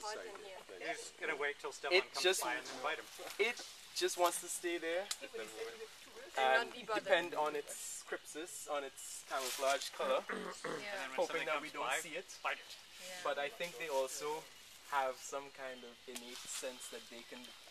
hot in here. He's gonna wait till Stefan comes by and invite him. It just wants to stay there And and not be bothered. depend on its crypsis, on its camouflage color, Yeah. hoping that we don't see it. Bite it. Yeah. But I think they also have some kind of innate sense that they can